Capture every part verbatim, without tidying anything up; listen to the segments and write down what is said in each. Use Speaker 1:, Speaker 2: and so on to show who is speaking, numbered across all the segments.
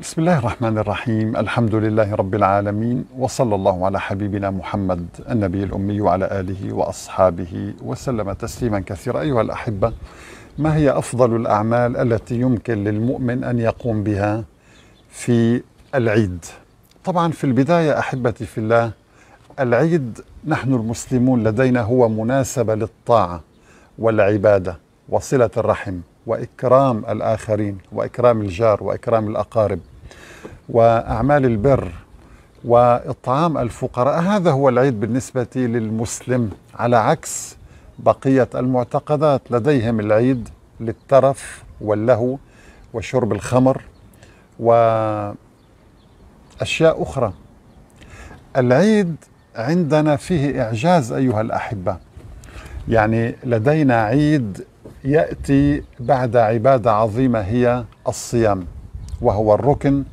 Speaker 1: بسم الله الرحمن الرحيم. الحمد لله رب العالمين، وصلى الله على حبيبنا محمد النبي الأمي وعلى آله وأصحابه وسلم تسليما كثيرا. أيها الأحبة، ما هي أفضل الأعمال التي يمكن للمؤمن أن يقوم بها في العيد؟ طبعا في البداية أحبتي في الله، العيد نحن المسلمون لدينا هو مناسبة للطاعة والعبادة وصلة الرحم وإكرام الآخرين وإكرام الجار وإكرام الأقارب وأعمال البر وإطعام الفقراء. هذا هو العيد بالنسبة للمسلم، على عكس بقية المعتقدات. لديهم العيد للترف واللهو وشرب الخمر وأشياء أخرى. العيد عندنا فيه إعجاز أيها الأحبة، يعني لدينا عيد يأتي بعد عبادة عظيمة هي الصيام، وهو الركن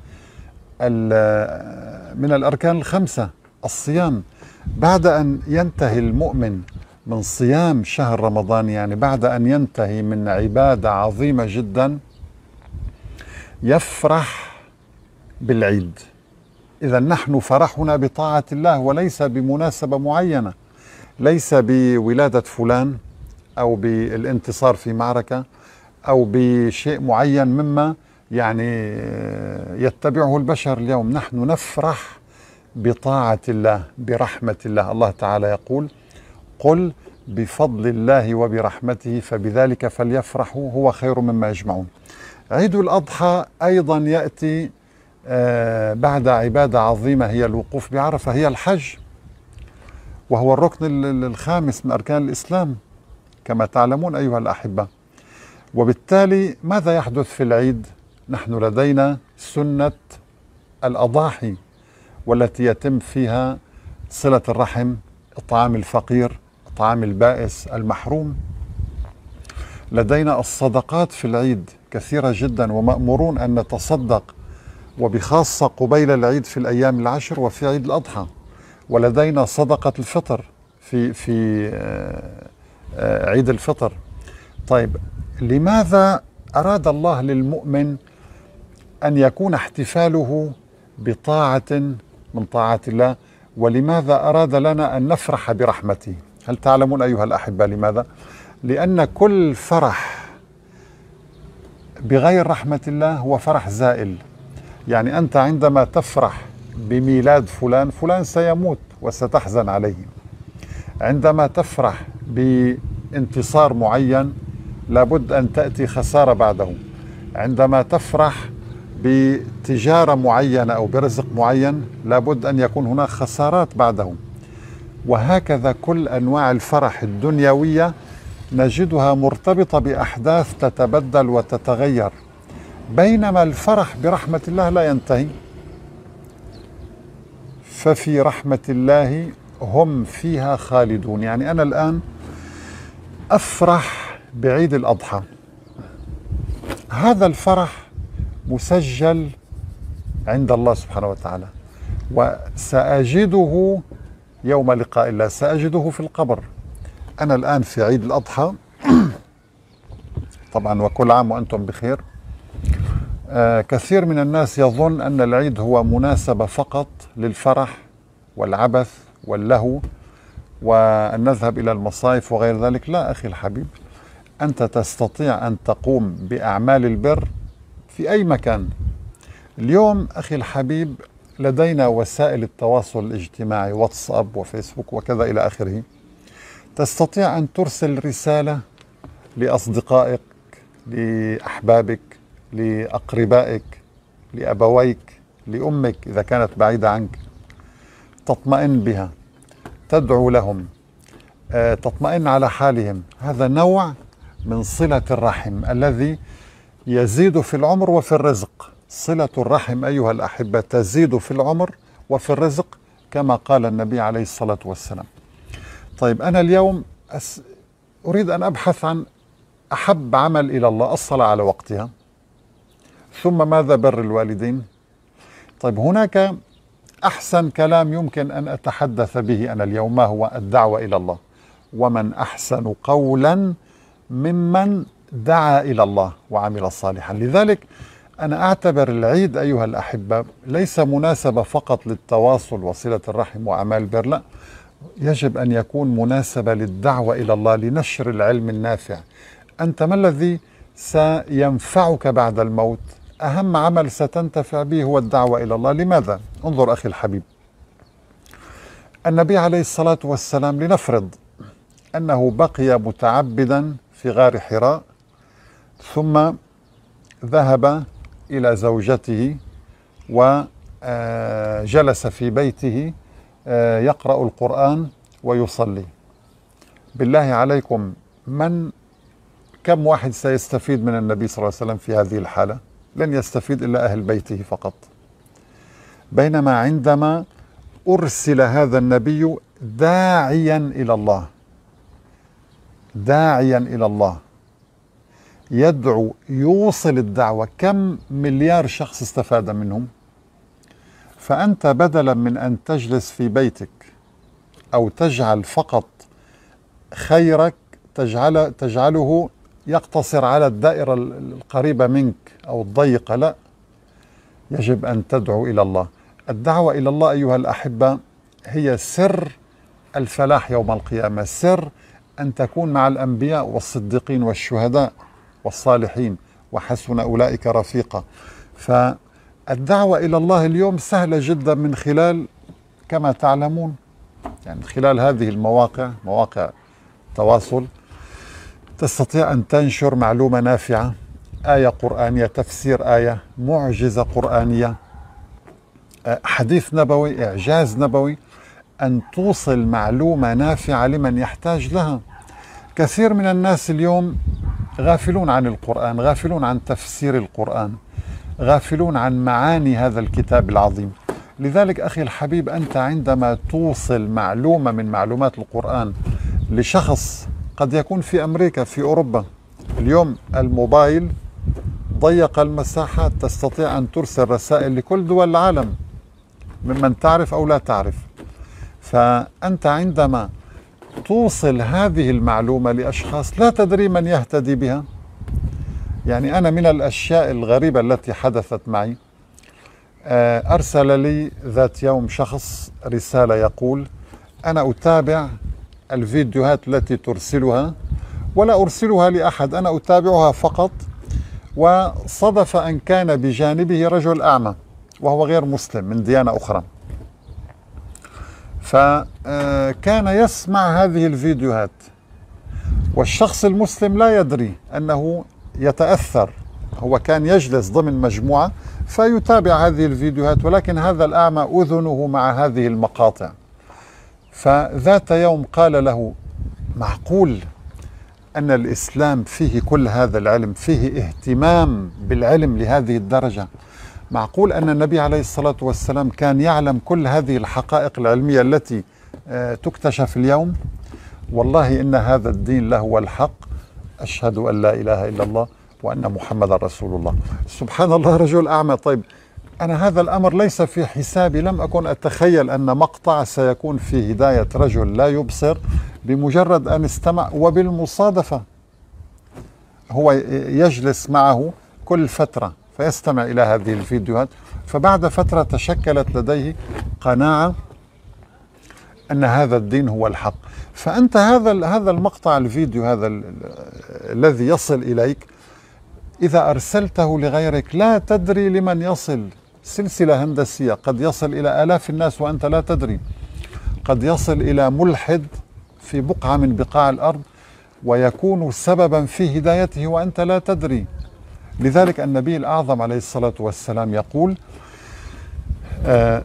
Speaker 1: من الأركان الخمسة. الصيام بعد أن ينتهي المؤمن من صيام شهر رمضان، يعني بعد أن ينتهي من عبادة عظيمة جدا، يفرح بالعيد. إذا نحن فرحنا بطاعة الله وليس بمناسبة معينة، ليس بولادة فلان أو بالانتصار في معركة أو بشيء معين مما يعني يتبعه البشر اليوم. نحن نفرح بطاعة الله، برحمة الله. الله تعالى يقول: قل بفضل الله وبرحمته فبذلك فليفرحوا هو خير مما يجمعون. عيد الأضحى أيضا يأتي بعد عبادة عظيمة هي الوقوف بعرفة، هي الحج، وهو الركن الخامس من أركان الإسلام كما تعلمون أيها الأحبة. وبالتالي ماذا يحدث في العيد؟ نحن لدينا سنة الأضاحي، والتي يتم فيها صلة الرحم، إطعام الفقير، إطعام البائس المحروم. لدينا الصدقات في العيد كثيرة جدا، ومأمورون أن نتصدق، وبخاصة قبيل العيد في الأيام العشر وفي عيد الأضحى. ولدينا صدقة الفطر في في عيد الفطر. طيب، لماذا أراد الله للمؤمن أن يكون احتفاله بطاعة من طاعات الله؟ ولماذا أراد لنا أن نفرح برحمته؟ هل تعلمون أيها الأحبة لماذا؟ لأن كل فرح بغير رحمة الله هو فرح زائل. يعني أنت عندما تفرح بميلاد فلان، فلان سيموت وستحزن عليه. عندما تفرح بانتصار معين لابد أن تأتي خسارة بعده. عندما تفرح بتجارة معينة أو برزق معين لابد أن يكون هناك خسارات بعده. وهكذا كل أنواع الفرح الدنيوية نجدها مرتبطة بأحداث تتبدل وتتغير، بينما الفرح برحمة الله لا ينتهي. ففي رحمة الله هم فيها خالدون. يعني أنا الآن أفرح بعيد الأضحى، هذا الفرح مسجل عند الله سبحانه وتعالى، وسأجده يوم لقاء الله، سأجده في القبر. أنا الآن في عيد الأضحى طبعا، وكل عام وأنتم بخير. آه كثير من الناس يظن أن العيد هو مناسبة فقط للفرح والعبث واللهو وأن نذهب إلى المصايف وغير ذلك. لا أخي الحبيب، أنت تستطيع أن تقوم بأعمال البر في أي مكان. اليوم أخي الحبيب لدينا وسائل التواصل الاجتماعي، واتساب وفيسبوك وكذا إلى آخره. تستطيع أن ترسل رسالة لأصدقائك، لأحبابك، لأقربائك، لأبويك، لأمك إذا كانت بعيدة عنك، تطمئن بها، تدعو لهم، تطمئن على حالهم. هذا نوع من صلة الرحم الذي يزيد في العمر وفي الرزق. صلة الرحم أيها الأحبة تزيد في العمر وفي الرزق كما قال النبي عليه الصلاة والسلام. طيب، أنا اليوم أس... أريد أن أبحث عن أحب عمل إلى الله، الصلاة على وقتها، ثم ماذا؟ بر الوالدين. طيب، هناك أحسن كلام يمكن أن أتحدث به أنا اليوم، ما هو؟ الدعوة إلى الله. ومن أحسن قولا ممن دعا إلى الله وعمل صالحا. لذلك أنا أعتبر العيد أيها الأحبة ليس مناسبة فقط للتواصل وصلة الرحم وأعمال البر، لا، يجب أن يكون مناسبة للدعوة إلى الله، لنشر العلم النافع. أنت ما الذي سينفعك بعد الموت؟ أهم عمل ستنتفع به هو الدعوة إلى الله. لماذا؟ انظر أخي الحبيب، النبي عليه الصلاة والسلام لنفرض أنه بقي متعبدا في غار حراء، ثم ذهب إلى زوجته وجلس في بيته يقرأ القرآن ويصلي. بالله عليكم، من كم واحد سيستفيد من النبي صلى الله عليه وسلم في هذه الحالة؟ لن يستفيد إلا أهل بيته فقط. بينما عندما أرسل هذا النبي داعيا إلى الله، داعيا إلى الله، يدعو، يوصل الدعوة، كم مليار شخص استفاد منهم؟ فأنت بدلا من أن تجلس في بيتك أو تجعل فقط خيرك تجعل تجعله يقتصر على الدائرة القريبة منك أو الضيقة، لا، يجب أن تدعو إلى الله. الدعوة إلى الله أيها الأحبة هي سر الفلاح يوم القيامة، سر أن تكون مع الأنبياء والصديقين والشهداء والصالحين وحسن أولئك رفيقا. فالدعوة إلى الله اليوم سهلة جدا من خلال، كما تعلمون، يعني من خلال هذه المواقع، مواقع التواصل، تستطيع أن تنشر معلومة نافعة، آية قرآنية، تفسير آية، معجزة قرآنية، حديث نبوي، إعجاز نبوي، أن توصل معلومة نافعة لمن يحتاج لها. كثير من الناس اليوم غافلون عن القرآن، غافلون عن تفسير القرآن، غافلون عن معاني هذا الكتاب العظيم. لذلك أخي الحبيب، أنت عندما توصل معلومة من معلومات القرآن لشخص قد يكون في أمريكا، في أوروبا، اليوم الموبايل ضيق المساحات، تستطيع أن ترسل رسائل لكل دول العالم ممن تعرف أو لا تعرف. فأنت عندما توصل هذه المعلومة لأشخاص لا تدري من يهتدي بها. يعني أنا من الأشياء الغريبة التي حدثت معي، أرسل لي ذات يوم شخص رسالة يقول: أنا أتابع الفيديوهات التي ترسلها ولا أرسلها لأحد، أنا أتابعها فقط. وصدف أن كان بجانبه رجل أعمى وهو غير مسلم من ديانة أخرى، فكان يسمع هذه الفيديوهات، والشخص المسلم لا يدري أنه يتأثر. هو كان يجلس ضمن مجموعة فيتابع هذه الفيديوهات، ولكن هذا الأعمى أذنه مع هذه المقاطع. فذات يوم قال له: معقول أن الإسلام فيه كل هذا العلم، فيه اهتمام بالعلم لهذه الدرجة؟ معقول أن النبي عليه الصلاة والسلام كان يعلم كل هذه الحقائق العلمية التي تكتشف اليوم؟ والله إن هذا الدين لهو الحق. أشهد أن لا إله إلا الله وأن محمد رسول الله. سبحان الله، رجل أعمى. طيب، أنا هذا الأمر ليس في حسابي، لم أكن أتخيل أن مقطع سيكون في هداية رجل لا يبصر بمجرد أن استمع، وبالمصادفة هو يجلس معه كل فترة فيستمع إلى هذه الفيديوهات. فبعد فترة تشكلت لديه قناعة أن هذا الدين هو الحق. فأنت هذا هذا المقطع الفيديو هذا الذي يصل إليك، إذا أرسلته لغيرك لا تدري لمن يصل. سلسلة هندسية قد يصل إلى آلاف الناس وأنت لا تدري، قد يصل إلى ملحد في بقعة من بقاع الأرض ويكون سببا في هدايته وأنت لا تدري. لذلك النبي الأعظم عليه الصلاة والسلام يقول آه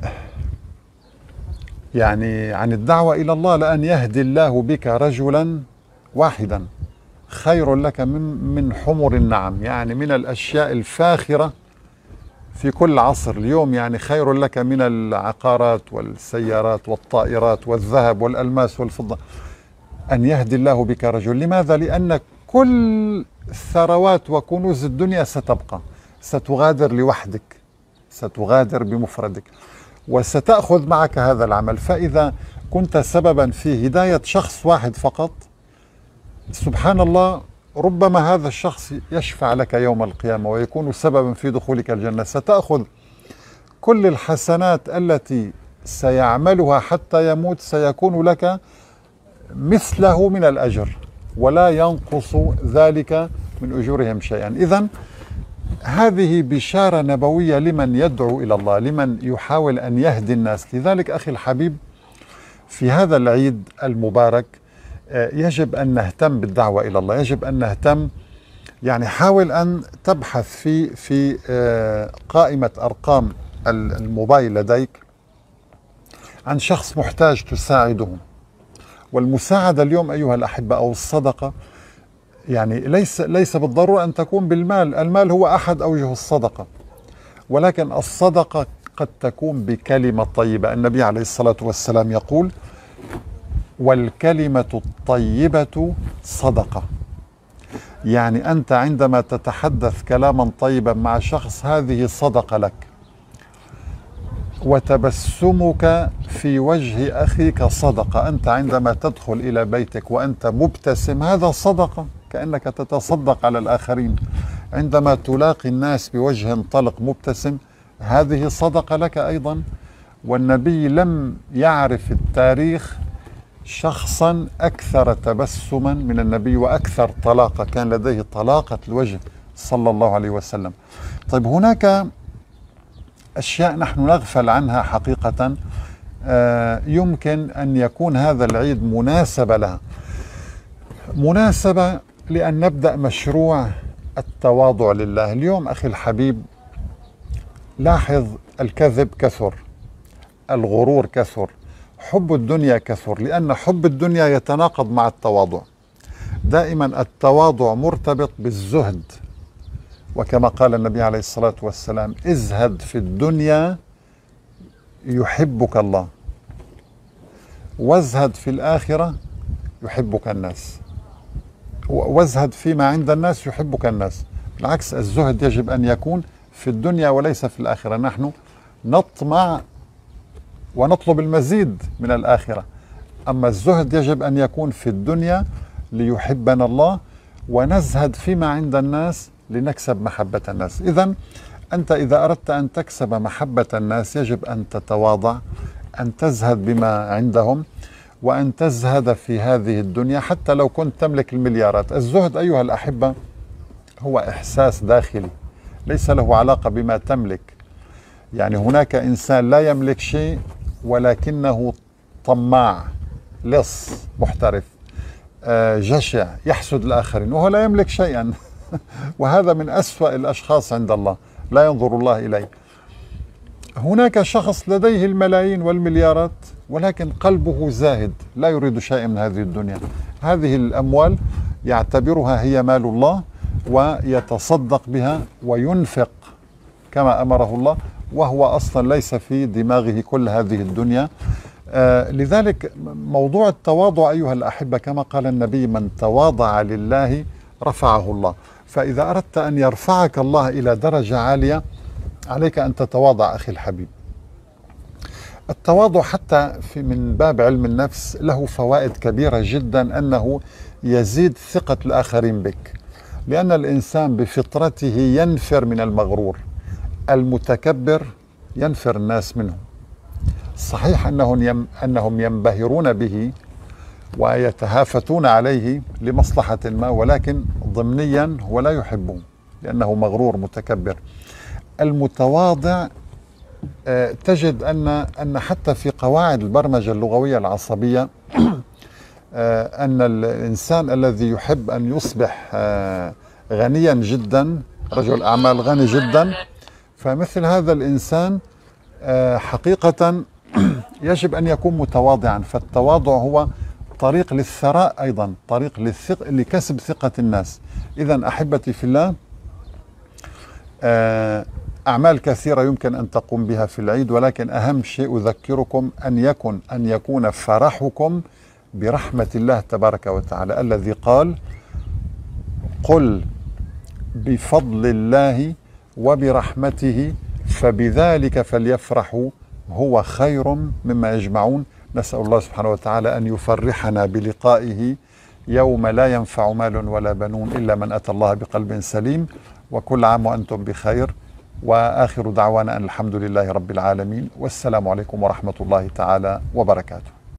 Speaker 1: يعني عن الدعوة إلى الله: لأن يهدي الله بك رجلا واحدا خير لك من من حمر النعم. يعني من الأشياء الفاخرة في كل عصر اليوم، يعني خير لك من العقارات والسيارات والطائرات والذهب والألماس والفضة، أن يهدي الله بك رجل. لماذا؟ لأن كل ثروات وكنوز الدنيا ستبقى، ستغادر لوحدك، ستغادر بمفردك، وستأخذ معك هذا العمل. فإذا كنت سببا في هداية شخص واحد فقط، سبحان الله، ربما هذا الشخص يشفع لك يوم القيامة ويكون سببا في دخولك الجنة. ستأخذ كل الحسنات التي سيعملها حتى يموت، سيكون لك مثله من الأجر ولا ينقص ذلك من أجورهم شيئا. إذن هذه بشارة نبوية لمن يدعو إلى الله، لمن يحاول أن يهدي الناس. لذلك أخي الحبيب، في هذا العيد المبارك يجب أن نهتم بالدعوة إلى الله، يجب أن نهتم، يعني حاول أن تبحث في في قائمة أرقام الموبايل لديك عن شخص محتاج تساعده. والمساعدة اليوم أيها الأحبة أو الصدقة يعني ليس ليس بالضرورة أن تكون بالمال، المال هو أحد أوجه الصدقة، ولكن الصدقة قد تكون بكلمة طيبة. النبي عليه الصلاة والسلام يقول: والكلمة الطيبة صدقة. يعني أنت عندما تتحدث كلاما طيبا مع شخص هذه صدقة لك، وتبسمك في وجه أخيك صدقة. أنت عندما تدخل إلى بيتك وأنت مبتسم هذا صدقة، كأنك تتصدق على الآخرين. عندما تلاقي الناس بوجه طلق مبتسم هذه صدقة لك أيضا. والنبي لم يعرف التاريخ شخصا أكثر تبسما من النبي وأكثر طلاقة، كان لديه طلاقة الوجه صلى الله عليه وسلم. طيب هناك أشياء نحن نغفل عنها حقيقة، آه يمكن أن يكون هذا العيد مناسبة لها، مناسبة لأن نبدأ مشروع التواضع لله. اليوم أخي الحبيب لاحظ، الكذب كثر، الغرور كثر، حب الدنيا كثر، لأن حب الدنيا يتناقض مع التواضع. دائما التواضع مرتبط بالزهد، وكما قال النبي عليه الصلاة والسلام: ازهد في الدنيا يحبك الله، وازهد في الآخرة يحبك الناس، وازهد فيما عند الناس يحبك الناس. بالعكس، الزهد يجب أن يكون في الدنيا وليس في الآخرة. نحن نطمع ونطلب المزيد من الآخرة، أما الزهد يجب أن يكون في الدنيا ليحبنا الله، ونزهد فيما عند الناس لنكسب محبة الناس. إذن أنت إذا أردت أن تكسب محبة الناس يجب أن تتواضع، أن تزهد بما عندهم، وأن تزهد في هذه الدنيا حتى لو كنت تملك المليارات. الزهد أيها الأحبة هو إحساس داخلي ليس له علاقة بما تملك. يعني هناك إنسان لا يملك شيء ولكنه طماع، لص، محترف، جشع، يحسد الآخرين وهو لا يملك شيئا وهذا من أسوأ الأشخاص عند الله، لا ينظر الله إليه. هناك شخص لديه الملايين والمليارات ولكن قلبه زاهد، لا يريد شيئا من هذه الدنيا. هذه الأموال يعتبرها هي مال الله ويتصدق بها وينفق كما أمره الله، وهو أصلا ليس في دماغه كل هذه الدنيا. آه لذلك موضوع التواضع أيها الأحبة كما قال النبي: من تواضع لله رفعه الله. فإذا أردت أن يرفعك الله إلى درجة عالية عليك أن تتواضع أخي الحبيب. التواضع حتى في من باب علم النفس له فوائد كبيرة جدا، أنه يزيد ثقة الآخرين بك، لأن الإنسان بفطرته ينفر من المغرور. المتكبر ينفر الناس منه. صحيح أنهم أنهم ينبهرون به ويتهافتون عليه لمصلحة ما، ولكن ضمنيا هو لا يحبهم لأنه مغرور متكبر. المتواضع تجد أن أن حتى في قواعد البرمجة اللغوية العصبية أن الإنسان الذي يحب أن يصبح غنيا جدا، رجل أعمال غني جدا، فمثل هذا الإنسان حقيقة يجب أن يكون متواضعا. فالتواضع هو طريق للثراء، أيضا طريق للثق... لكسب ثقة الناس. إذا أحبتي في الله، أعمال كثيرة يمكن أن تقوم بها في العيد، ولكن أهم شيء أذكركم أن يكن أن يكون فرحكم برحمة الله تبارك وتعالى، الذي قال: قل بفضل الله وبرحمته فبذلك فليفرحوا هو خير مما يجمعون. نسأل الله سبحانه وتعالى أن يفرحنا بلقائه يوم لا ينفع مال ولا بنون إلا من أتى الله بقلب سليم. وكل عام وأنتم بخير، وآخر دعوانا أن الحمد لله رب العالمين، والسلام عليكم ورحمة الله تعالى وبركاته.